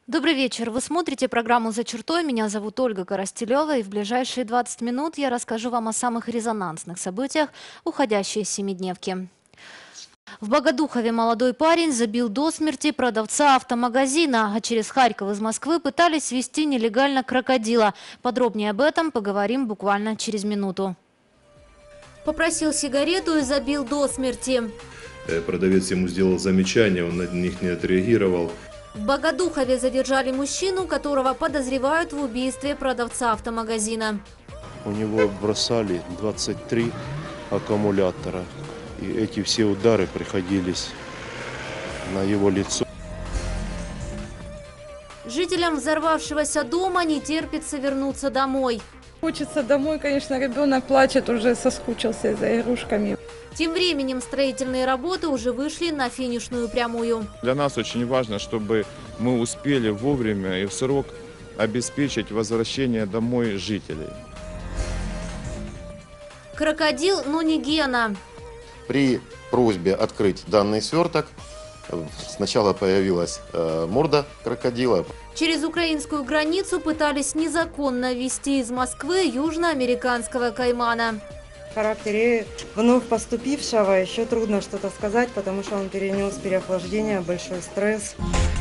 Добрый вечер. Вы смотрите программу «За чертой». Меня зовут Ольга Коростелева. И в ближайшие 20 минут я расскажу вам о самых резонансных событиях уходящей семидневки. В Богодухове молодой парень забил до смерти продавца автомагазина, а через Харьков из Москвы пытались везти нелегально крокодила. Подробнее об этом поговорим буквально через минуту. Попросил сигарету и забил до смерти. Продавец ему сделал замечание, он на них не отреагировал. В Богодухове задержали мужчину, которого подозревают в убийстве продавца автомагазина. У него бросали 23 аккумулятора. И эти все удары приходились на его лицо. Жителям взорвавшегося дома не терпится вернуться домой. Хочется домой, конечно, ребенок плачет, уже соскучился за игрушками. Тем временем строительные работы уже вышли на финишную прямую. Для нас очень важно, чтобы мы успели вовремя и в срок обеспечить возвращение домой жителей. Крокодил, но не Гена. При просьбе открыть данный сверток сначала появилась морда крокодила. Через украинскую границу пытались незаконно везти из Москвы южноамериканского каймана. В характере вновь поступившего еще трудно что-то сказать, потому что он перенес переохлаждение, большой стресс.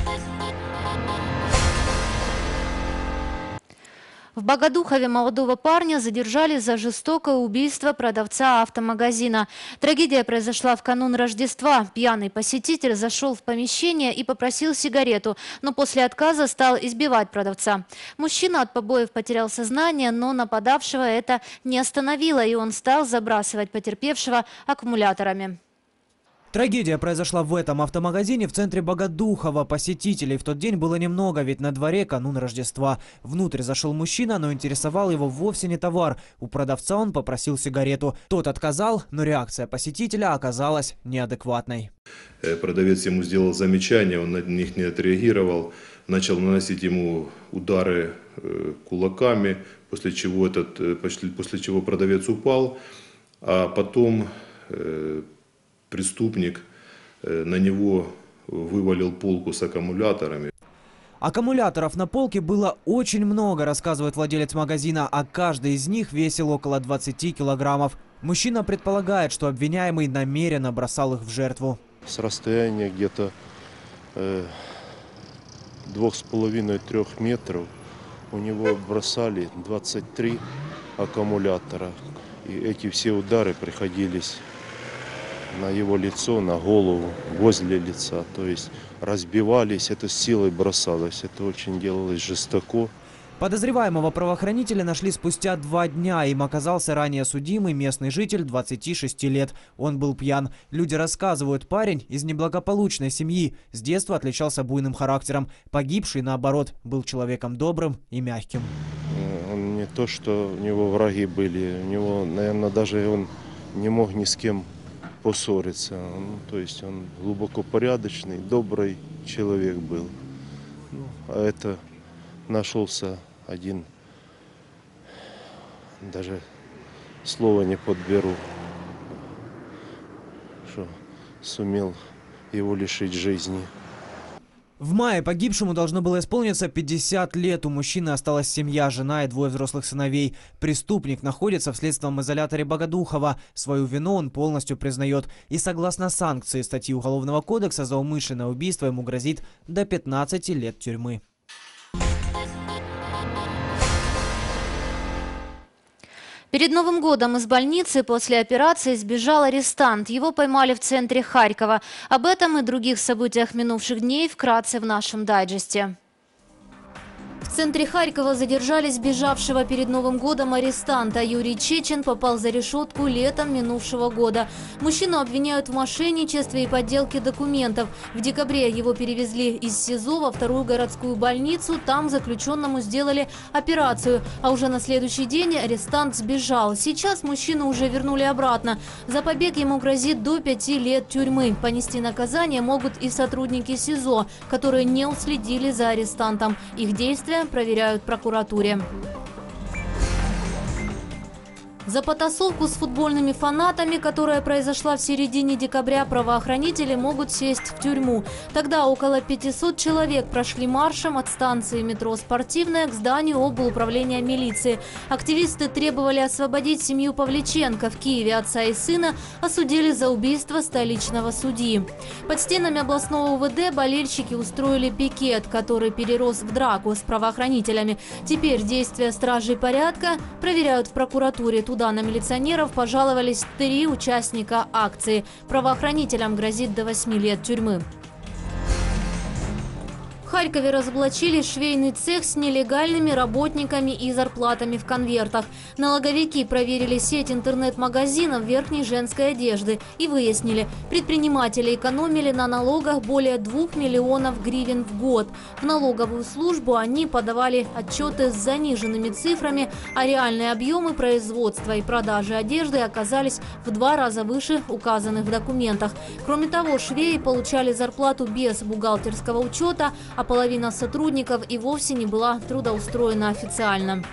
В Богодухове молодого парня задержали за жестокое убийство продавца автомагазина. Трагедия произошла в канун Рождества. Пьяный посетитель зашел в помещение и попросил сигарету, но после отказа стал избивать продавца. Мужчина от побоев потерял сознание, но нападавшего это не остановило, и он стал забрасывать потерпевшего аккумуляторами. Трагедия произошла в этом автомагазине в центре Богодухова. Посетителей в тот день было немного, ведь на дворе канун Рождества. Внутрь зашел мужчина, но интересовал его вовсе не товар. У продавца он попросил сигарету. Тот отказал, но реакция посетителя оказалась неадекватной. Продавец ему сделал замечание, он на них не отреагировал. Начал наносить ему удары кулаками, после чего продавец упал, а потом преступник на него вывалил полку с аккумуляторами. Аккумуляторов на полке было очень много, рассказывает владелец магазина, а каждый из них весил около 20 килограммов. Мужчина предполагает, что обвиняемый намеренно бросал их в жертву. С расстояния где-то 2,5-3 метров у него бросали 23 аккумулятора. И эти все удары приходились на его лицо, на голову, возле лица. То есть разбивались, это с силой бросалось. Это очень делалось жестоко. Подозреваемого правоохранители нашли спустя 2 дня. Им оказался ранее судимый местный житель 26 лет. Он был пьян. Люди рассказывают, парень из неблагополучной семьи. С детства отличался буйным характером. Погибший, наоборот, был человеком добрым и мягким. Он не то, что у него враги были. У него, наверное, даже он не мог ни с кем поссориться. То есть он глубоко порядочный, добрый человек был. А это нашелся один, даже слова не подберу, что сумел его лишить жизни. В мае погибшему должно было исполниться 50 лет. У мужчины осталась семья, жена и 2 взрослых сыновей. Преступник находится в следственном изоляторе Богодухова. Свою вину он полностью признает. И согласно санкции статьи Уголовного кодекса за умышленное убийство ему грозит до 15 лет тюрьмы. Перед Новым годом из больницы после операции сбежал арестант. Его поймали в центре Харькова. Об этом и других событиях минувших дней вкратце в нашем дайджесте. В центре Харькова задержали сбежавшего перед Новым годом арестанта. Юрий Чечин попал за решетку летом минувшего года. Мужчину обвиняют в мошенничестве и подделке документов. В декабре его перевезли из СИЗО во 2-ю городскую больницу. Там заключенному сделали операцию. А уже на следующий день арестант сбежал. Сейчас мужчину уже вернули обратно. За побег ему грозит до 5 лет тюрьмы. Понести наказание могут и сотрудники СИЗО, которые не уследили за арестантом. Их действия проверяют в прокуратуре. За потасовку с футбольными фанатами, которая произошла в середине декабря, правоохранители могут сесть в тюрьму. Тогда около 500 человек прошли маршем от станции метро «Спортивная» к зданию облуправления милиции. Активисты требовали освободить семью Павличенко. В Киеве отца и сына осудили за убийство столичного судьи. Под стенами областного УВД болельщики устроили пикет, который перерос в драку с правоохранителями. Теперь действия стражей порядка проверяют в прокуратуре. Туда на милиционеров пожаловались 3 участника акции. Правоохранителям грозит до 8 лет тюрьмы. В Харькове разоблачили швейный цех с нелегальными работниками и зарплатами в конвертах. Налоговики проверили сеть интернет-магазинов верхней женской одежды и выяснили, предприниматели экономили на налогах более 2 миллионов гривен в год. В налоговую службу они подавали отчеты с заниженными цифрами, а реальные объемы производства и продажи одежды оказались в 2 раза выше указанных в документах. Кроме того, швеи получали зарплату без бухгалтерского учета, а половина сотрудников и вовсе не была трудоустроена официально.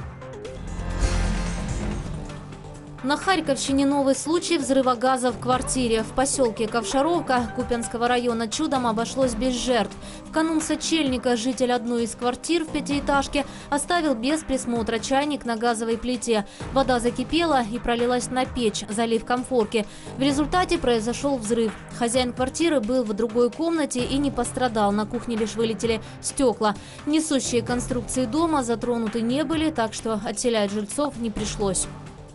На Харьковщине новый случай взрыва газа в квартире. В поселке Ковшаровка Купянского района чудом обошлось без жертв. В канун сочельника житель одной из квартир в пятиэтажке оставил без присмотра чайник на газовой плите. Вода закипела и пролилась на печь, залив конфорки. В результате произошел взрыв. Хозяин квартиры был в другой комнате и не пострадал. На кухне лишь вылетели стекла. Несущие конструкции дома затронуты не были, так что отселять жильцов не пришлось.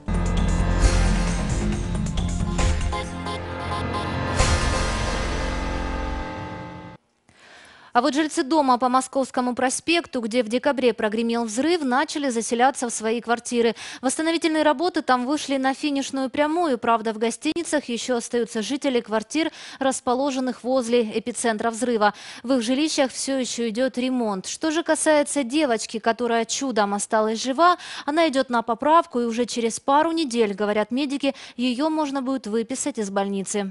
А вот жильцы дома по Московскому проспекту, где в декабре прогремел взрыв, начали заселяться в свои квартиры. Восстановительные работы там вышли на финишную прямую. Правда, в гостиницах еще остаются жители квартир, расположенных возле эпицентра взрыва. В их жилищах все еще идет ремонт. Что же касается девочки, которая чудом осталась жива, она идет на поправку, и уже через пару недель, говорят медики, ее можно будет выписать из больницы.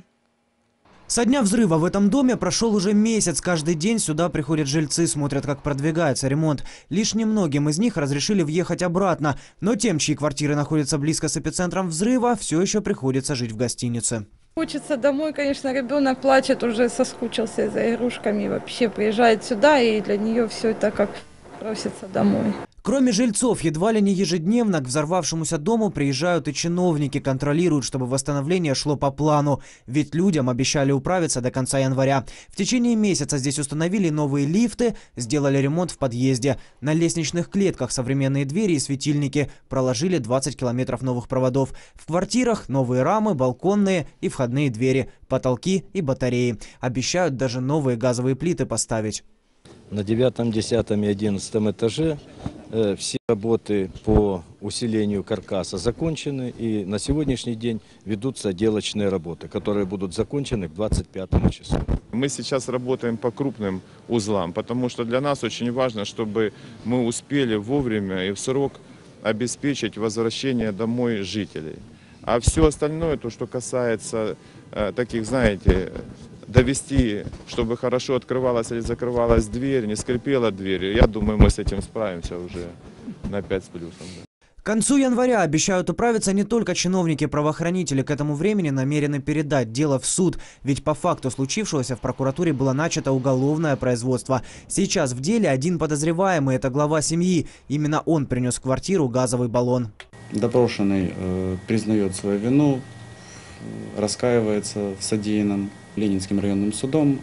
Со дня взрыва в этом доме прошел уже месяц. Каждый день сюда приходят жильцы, смотрят, как продвигается ремонт. Лишь немногим из них разрешили въехать обратно. Но тем, чьи квартиры находятся близко с эпицентром взрыва, все еще приходится жить в гостинице. Хочется домой, конечно, ребенок плачет, уже соскучился за игрушками. Вообще приезжает сюда, и для нее все это как просится домой. Кроме жильцов, едва ли не ежедневно к взорвавшемуся дому приезжают и чиновники, контролируют, чтобы восстановление шло по плану. Ведь людям обещали управиться до конца января. В течение месяца здесь установили новые лифты, сделали ремонт в подъезде. На лестничных клетках современные двери и светильники, проложили 20 километров новых проводов. В квартирах новые рамы, балконные и входные двери, потолки и батареи. Обещают даже новые газовые плиты поставить. На 9, 10 и 11 этаже все работы по усилению каркаса закончены, и на сегодняшний день ведутся отделочные работы, которые будут закончены к 25 числу. Мы сейчас работаем по крупным узлам, потому что для нас очень важно, чтобы мы успели вовремя и в срок обеспечить возвращение домой жителей. А все остальное, то, что касается таких, знаете, довести, чтобы хорошо открывалась или закрывалась дверь, не скрипела дверь. Я думаю, мы с этим справимся уже на 5 с плюсом. К концу января обещают управиться не только чиновники, правоохранители. К этому времени намерены передать дело в суд. Ведь по факту случившегося в прокуратуре было начато уголовное производство. Сейчас в деле один подозреваемый – это глава семьи. Именно он принес в квартиру газовый баллон. Допрошенный признает свою вину, раскаивается в содеянном. Ленинским районным судом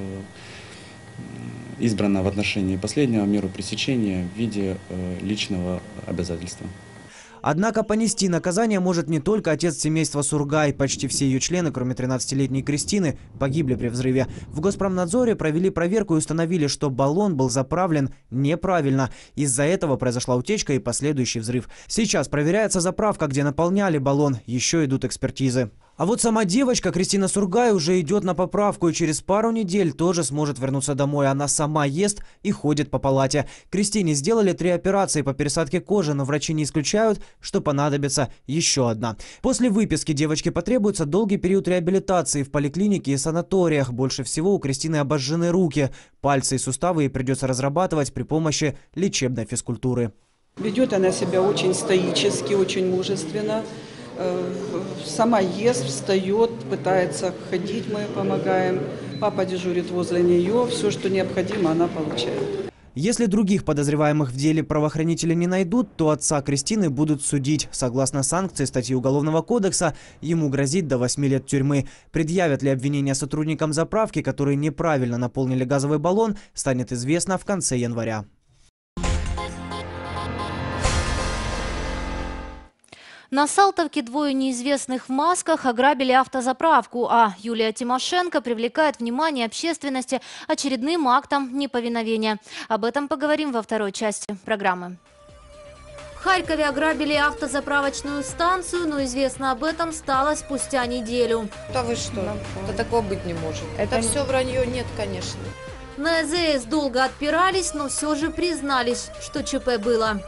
избрана в отношении последнего меру пресечения в виде личного обязательства. Однако понести наказание может не только отец семейства Сургай. Почти все ее члены, кроме 13-летней Кристины, погибли при взрыве. В Госпромнадзоре провели проверку и установили, что баллон был заправлен неправильно. Из-за этого произошла утечка и последующий взрыв. Сейчас проверяется заправка, где наполняли баллон. Еще идут экспертизы. А вот сама девочка Кристина Сургай уже идет на поправку и через пару недель тоже сможет вернуться домой. Она сама ест и ходит по палате. Кристине сделали 3 операции по пересадке кожи, но врачи не исключают, что понадобится еще одна. После выписки девочке потребуется долгий период реабилитации в поликлинике и санаториях. Больше всего у Кристины обожжены руки. Пальцы и суставы ей придется разрабатывать при помощи лечебной физкультуры. Ведет она себя очень стоически, очень мужественно. Сама ест, встает, пытается ходить, мы помогаем. Папа дежурит возле нее, все, что необходимо, она получает. Если других подозреваемых в деле правоохранители не найдут, то отца Кристины будут судить. Согласно санкции статьи Уголовного кодекса, ему грозит до 8 лет тюрьмы. Предъявят ли обвинения сотрудникам заправки, которые неправильно наполнили газовый баллон, станет известно в конце января. На Салтовке двое неизвестных в масках ограбили автозаправку, а Юлия Тимошенко привлекает внимание общественности очередным актом неповиновения. Об этом поговорим во второй части программы. В Харькове ограбили автозаправочную станцию, но известно об этом стало спустя неделю. Да вы что? Да такого быть не может. Это все вранье, нет, конечно. На АЗС долго отпирались, но все же признались, что ЧП было.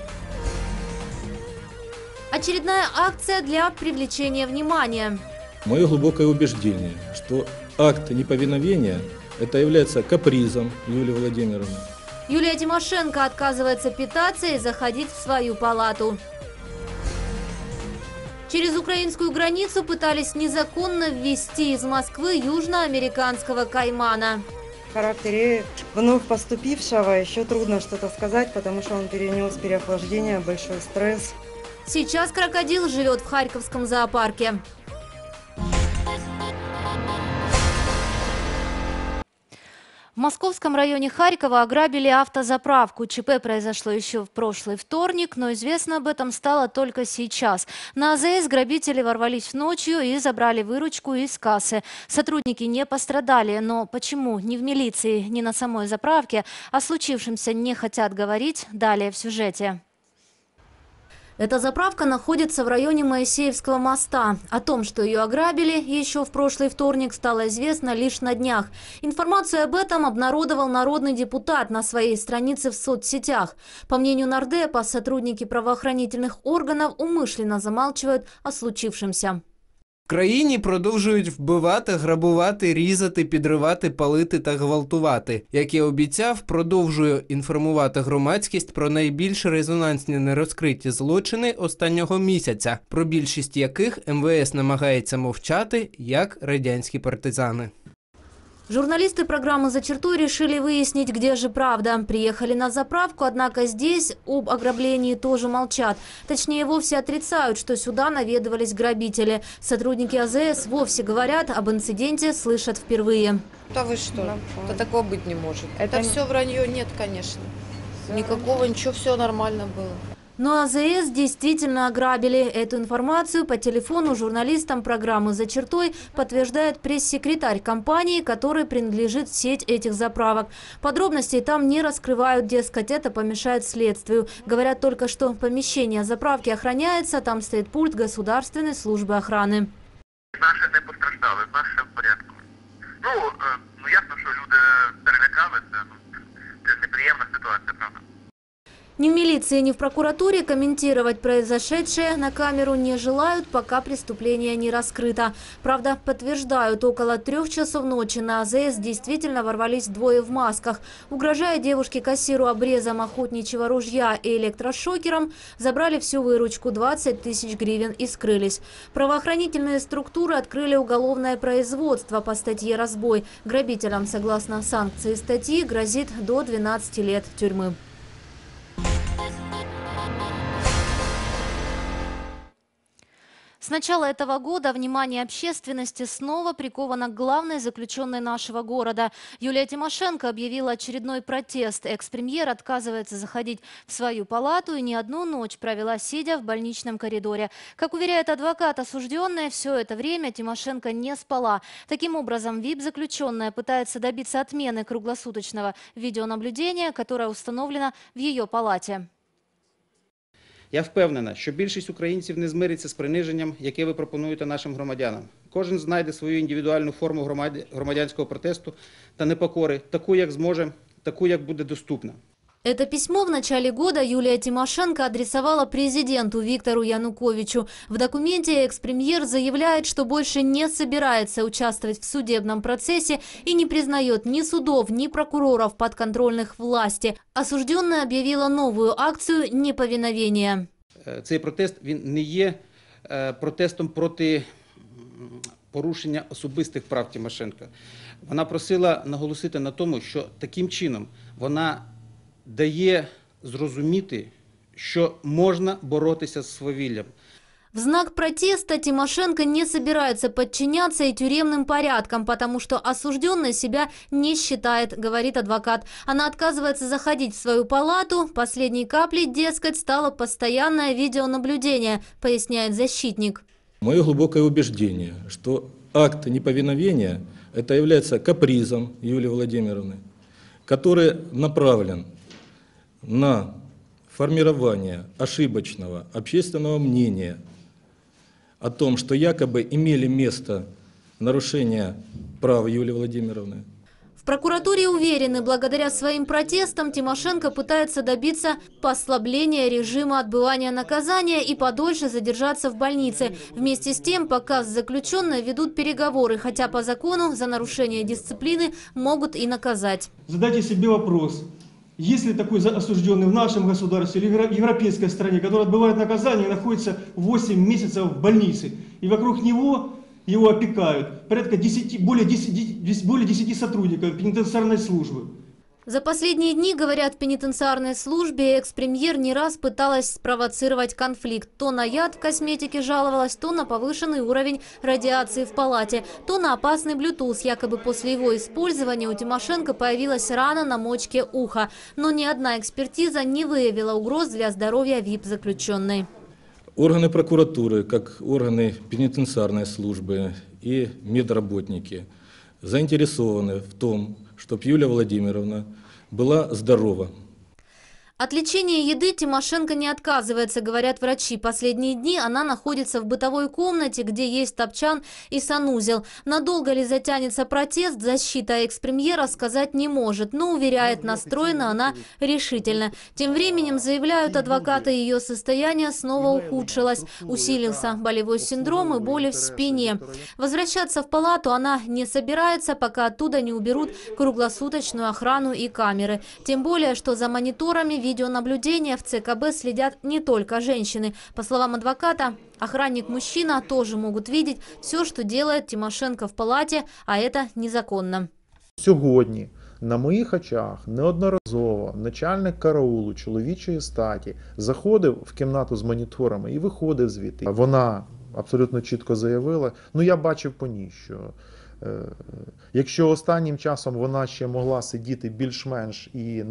Очередная акция для привлечения внимания. Мое глубокое убеждение, что акт неповиновения это является капризом Юлии Владимировны. Юлия Тимошенко отказывается питаться и заходить в свою палату. Через украинскую границу пытались незаконно ввести из Москвы южноамериканского каймана. В характере вновь поступившего еще трудно что-то сказать, потому что он перенес переохлаждение, большой стресс. Сейчас крокодил живет в Харьковском зоопарке. В московском районе Харькова ограбили автозаправку. ЧП произошло еще в прошлый вторник, но известно об этом стало только сейчас. На АЗС грабители ворвались ночью и забрали выручку из кассы. Сотрудники не пострадали, но почему ни в милиции, ни на самой заправке о случившемся не хотят говорить, далее в сюжете. Эта заправка находится в районе Моисеевского моста. О том, что ее ограбили еще в прошлый вторник, стало известно лишь на днях. Информацию об этом обнародовал народный депутат на своей странице в соцсетях. По мнению нардепа, сотрудники правоохранительных органов умишленно замалчивают о случившемся. В країні продовжують вбивати, грабувати, різати, підривати, палити та гвалтувати. Як і обіцяв, продовжую інформувати громадськість про найбільш резонансні нерозкриті злочини останнього місяця, про більшість яких МВС намагається мовчати, як радянські партизани. Журналисты программы «За чертой» решили выяснить, где же правда. Приехали на заправку, однако здесь об ограблении тоже молчат. Точнее, вовсе отрицают, что сюда наведывались грабители. Сотрудники АЗС вовсе говорят, об инциденте слышат впервые. Да вы что? Да такого быть не может. Это все вранье, нет, конечно. Никакого, ничего, все нормально было. Но АЗС действительно ограбили. Эту информацию по телефону журналистам программы «За чертой» подтверждает пресс-секретарь компании, которой принадлежит сеть этих заправок. Подробностей там не раскрывают, дескать, это помешает следствию. Говорят только, что помещение заправки охраняется, там стоит пульт Государственной службы охраны. Наші не постраждали, в нас все в порядку. Ну ясно, що люди перелякалися, це неприємна ситуація, правда. Ни в милиции, ни в прокуратуре комментировать произошедшее на камеру не желают, пока преступление не раскрыто. Правда, подтверждают, около 3 часов ночи на АЗС действительно ворвались двое в масках. Угрожая девушке-кассиру обрезом охотничьего ружья и электрошокером, забрали всю выручку – 20 тысяч гривен и скрылись. Правоохранительные структуры открыли уголовное производство по статье «Разбой». Грабителям, согласно санкции статьи, грозит до 12 лет тюрьмы. С начала этого года внимание общественности снова приковано к главной заключенной нашего города. Юлия Тимошенко объявила очередной протест. Экс-премьер отказывается заходить в свою палату и не одну ночь провела, сидя в больничном коридоре. Как уверяет адвокат осужденная, все это время Тимошенко не спала. Таким образом, ВИП-заключенная пытается добиться отмены круглосуточного видеонаблюдения, которое установлено в ее палате. Я впевнена, що більшість українців не змириться з приниженням, яке ви пропонуєте нашим громадянам. Кожен знайде свою індивідуальну форму громадянського протесту та непокори, таку, як зможе, таку, як буде доступна. Это письмо в начале года Юлия Тимошенко адресовала президенту Виктору Януковичу. В документе экс-премьер заявляет, что больше не собирается участвовать в судебном процессе и не признает ни судов, ни прокуроров подконтрольных власти. Осужденная объявила новую акцию неповиновения. Цей протест він не є протестом проти порушення особистих прав Тимошенко. Вона просила наголосити на тому, що таким чином вона дає зрозуміти, що можна боротися з свавіллям. В знак протеста Тимошенко не собирается подчиняться и тюремным порядкам, потому что осужденная себя не считает, говорит адвокат. Она отказывается заходить в свою палату. Последней каплей, дескать, стало постоянное видеонаблюдение, поясняет защитник. Мое глубокое убеждение, что акт неповиновения – это является капризом Юлии Владимировны, который направлен на формирование ошибочного общественного мнения о том, что якобы имели место нарушения прав Юлии Владимировны. В прокуратуре уверены, благодаря своим протестам Тимошенко пытается добиться послабления режима отбывания наказания и подольше задержаться в больнице. Вместе с тем, пока с заключенной ведут переговоры, хотя по закону за нарушение дисциплины могут и наказать. Задайте себе вопрос. Есть ли такой осужденный в нашем государстве или в европейской стране, который отбывает наказание и находится 8 месяцев в больнице, и вокруг него его опекают порядка более 10 сотрудников пенитенциарной службы? За последние дни, говорят в пенитенциарной службе, экс-премьер не раз пыталась спровоцировать конфликт. То на яд в косметике жаловалась, то на повышенный уровень радиации в палате, то на опасный Bluetooth. Якобы после его использования у Тимошенко появилась рана на мочке уха. Но ни одна экспертиза не выявила угроз для здоровья ВИП-заключенной. Органы прокуратуры, как органы пенитенциарной службы и медработники заинтересованы в том, чтобы Юлия Владимировна была здорова. От лечения еды Тимошенко не отказывается, говорят врачи. Последние дни она находится в бытовой комнате, где есть топчан и санузел. Надолго ли затянется протест, защита экс-премьера сказать не может, но, уверяет, настроена она решительно. Тем временем, заявляют адвокаты, ее состояние снова ухудшилось. Усилился болевой синдром и боли в спине. Возвращаться в палату она не собирается, пока оттуда не уберут круглосуточную охрану и камеры. Тем более, что за мониторами видеонаблюдения в ЦКБ следят не только женщины. По словам адвоката, охранник-мужчина тоже могут видеть все, что делает Тимошенко в палате, а это незаконно. Сьогодні на моїх очах неодноразово начальник караулу чоловічої статі заходив в кімнату з моніторами і виходив звідти. Вона абсолютно чітко заявила, я бачив по ній, що якщо останнім часом вона ще могла сидіти більш-менш і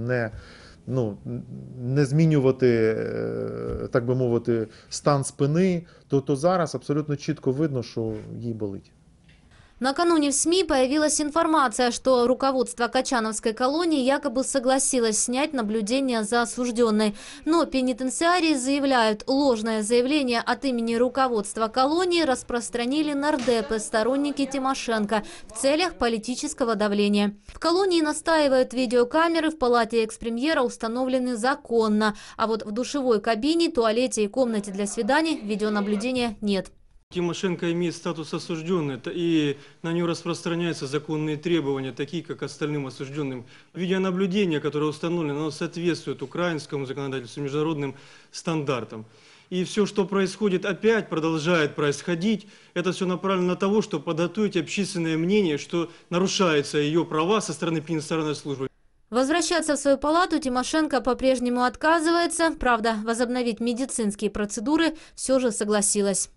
не змінювати, так би мовити, стан спини, то зараз абсолютно чітко видно, що їй болить. Накануне в СМИ появилась информация, что руководство Качановской колонии якобы согласилось снять наблюдение за осужденной. Но пенитенциарии заявляют, ложное заявление от имени руководства колонии распространили нардепы, сторонники Тимошенко, в целях политического давления. В колонии настаивают, видеокамеры в палате экс-премьера установлены законно, а вот в душевой кабине, туалете и комнате для свиданий видеонаблюдения нет. Тимошенко имеет статус осужденной, и на нее распространяются законные требования, такие как остальным осужденным. Видеонаблюдение, которое установлено, оно соответствует украинскому законодательству, международным стандартам. И все, что происходит, опять продолжает происходить. Это все направлено на того, чтобы подготовить общественное мнение, что нарушаются ее права со стороны пенитенциарной службы. Возвращаться в свою палату Тимошенко по-прежнему отказывается. Правда, возобновить медицинские процедуры все же согласилась.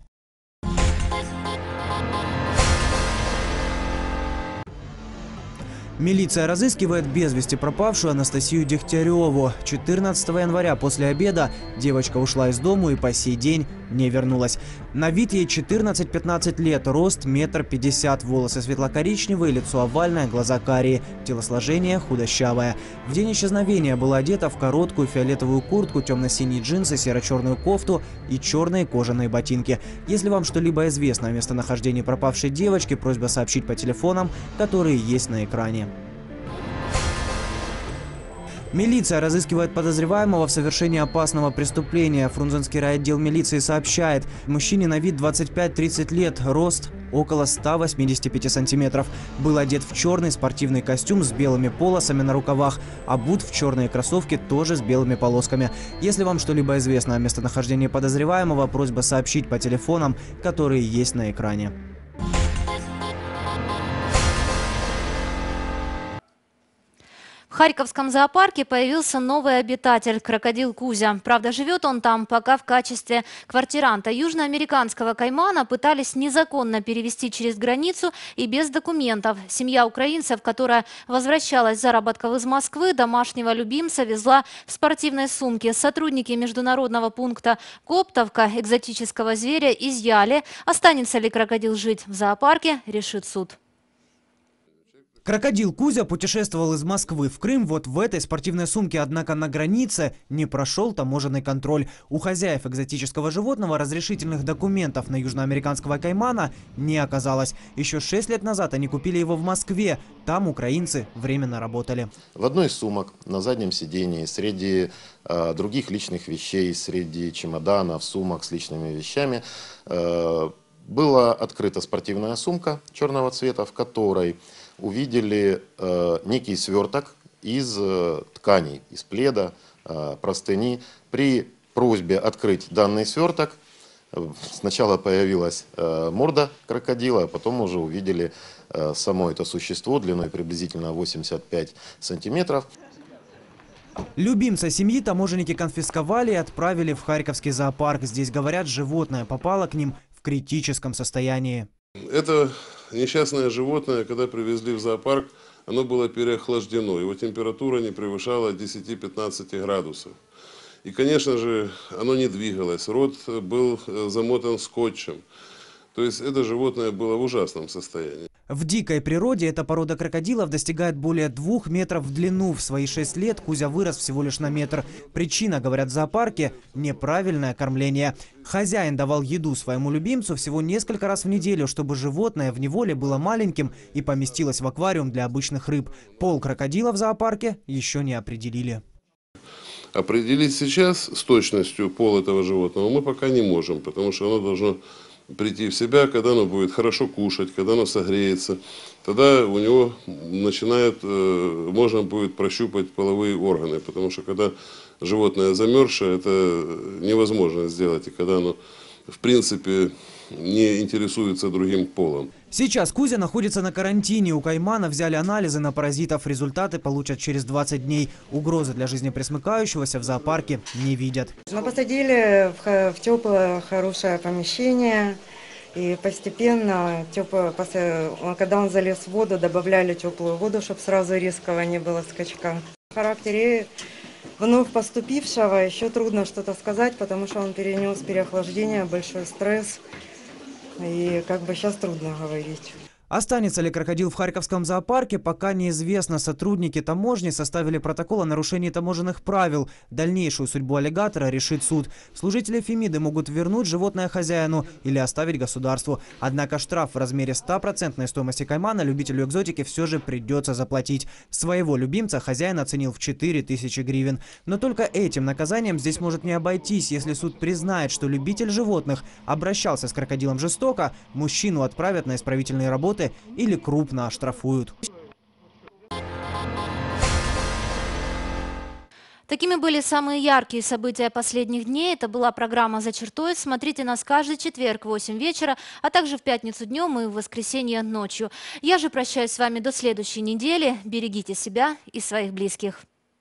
Милиция разыскивает без вести пропавшую Анастасию Дегтяреву. 14 января после обеда девочка ушла из дому и по сей день не вернулась. На вид ей 14-15 лет, рост 1,50 м, волосы светло-коричневые, лицо овальное, глаза карие, телосложение худощавое. В день исчезновения была одета в короткую фиолетовую куртку, темно-синие джинсы, серо-черную кофту и черные кожаные ботинки. Если вам что-либо известно о местонахождении пропавшей девочки, просьба сообщить по телефонам, которые есть на экране. Милиция разыскивает подозреваемого в совершении опасного преступления. Фрунзенский райотдел милиции сообщает, мужчине на вид 25-30 лет, рост около 185 сантиметров. Был одет в черный спортивный костюм с белыми полосами на рукавах, обут в черные кроссовки тоже с белыми полосками. Если вам что-либо известно о местонахождении подозреваемого, просьба сообщить по телефонам, которые есть на экране. В Харьковском зоопарке появился новый обитатель – крокодил Кузя. Правда, живет он там пока в качестве квартиранта. Южноамериканского каймана пытались незаконно перевести через границу и без документов. Семья украинцев, которая возвращалась с заработков из Москвы, домашнего любимца везла в спортивной сумке. Сотрудники международного пункта Коптовка экзотического зверя изъяли. Останется ли крокодил жить в зоопарке, решит суд. Крокодил Кузя путешествовал из Москвы в Крым вот в этой спортивной сумке, однако на границе не прошел таможенный контроль. У хозяев экзотического животного разрешительных документов на южноамериканского каймана не оказалось. Еще 6 лет назад они купили его в Москве, там украинцы временно работали. В одной из сумок на заднем сидении среди других личных вещей, среди чемоданов, сумок с личными вещами была открыта спортивная сумка черного цвета, в которой увидели некий сверток из тканей, из пледа, простыни. При просьбе открыть данный сверток сначала появилась морда крокодила, а потом уже увидели само это существо длиной приблизительно 85 сантиметров. Любимца семьи таможенники конфисковали и отправили в Харьковский зоопарк. Здесь, говорят, животное попало к ним в критическом состоянии. Это несчастное животное, когда привезли в зоопарк, оно было переохлаждено. Его температура не превышала 10-15 градусов. И, конечно же, оно не двигалось. Рот был замотан скотчем. То есть это животное было в ужасном состоянии. В дикой природе эта порода крокодилов достигает более 2 метров в длину. В свои 6 лет Кузя вырос всего лишь на метр. Причина, говорят в зоопарке, неправильное кормление. Хозяин давал еду своему любимцу всего несколько раз в неделю, чтобы животное в неволе было маленьким и поместилось в аквариум для обычных рыб. Пол крокодила в зоопарке еще не определили. Определить сейчас с точностью пол этого животного мы пока не можем, потому что оно должно прийти в себя, когда оно будет хорошо кушать, когда оно согреется. Тогда у него можно будет прощупать половые органы, потому что когда животное замерзшее, это невозможно сделать, и когда оно в принципе не интересуется другим полом. Сейчас Кузя находится на карантине. У каймана взяли анализы на паразитов. Результаты получат через 20 дней. Угрозы для жизни пресмыкающегося в зоопарке не видят. Мы посадили в теплое, хорошее помещение. И постепенно, когда он залез в воду, добавляли теплую воду, чтобы сразу резкого не было скачка. В характере вновь поступившего еще трудно что-то сказать, потому что он перенес переохлаждение, большой стресс. И сейчас трудно говорить. Останется ли крокодил в Харьковском зоопарке, пока неизвестно. Сотрудники таможни составили протокол о нарушении таможенных правил. Дальнейшую судьбу аллигатора решит суд. Служители Фемиды могут вернуть животное хозяину или оставить государству. Однако штраф в размере 100% стоимости каймана любителю экзотики все же придется заплатить. Своего любимца хозяин оценил в 4000 гривен. Но только этим наказанием здесь может не обойтись. Если суд признает, что любитель животных обращался с крокодилом жестоко, мужчину отправят на исправительные работы или крупно оштрафуют. Такими были самые яркие события последних дней. Это была программа «За чертой». Смотрите нас каждый четверг в 8 вечера, а также в пятницу днем и в воскресенье ночью. Я же прощаюсь с вами до следующей недели. Берегите себя и своих близких.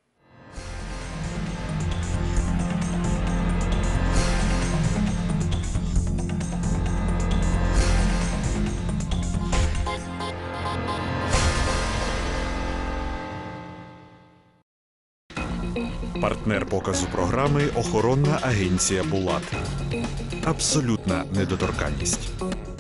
Партнер показу програми – охоронна агенція «Булат». Абсолютна недоторканність.